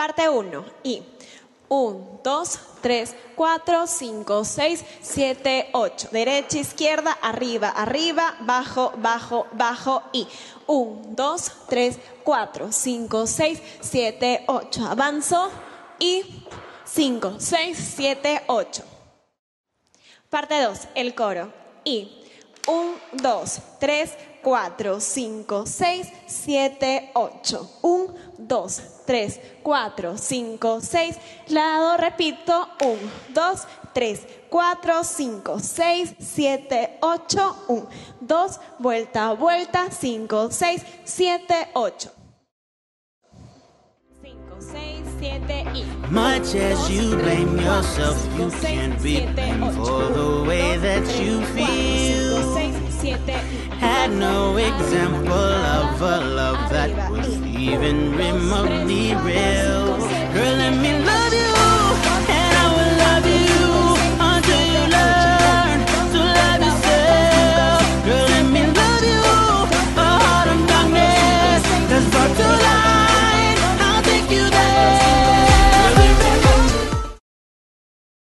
Parte 1. Y 1, 2, 3, 4, 5, 6, 7, 8. Derecha, izquierda, arriba, arriba, bajo, bajo, bajo. Y 1, 2, 3, 4, 5, 6, 7, 8. Avanzo. Y 5, 6, 7, 8. Parte 2. El coro. Y 1, 2, 3, 4, 5, 6, 7, 8. 1, 2, 3, 4, 5, 6. Lado, repito. 1, 2, 3, 4, 5, 6, 7, 8. 1, 2, vuelta, vuelta. 5, 6, 7, 8. 5, 6, 7 y... Much as you blame yourself, you can't be blamed for the way that you feel. Had no example of a love that was even remotely real.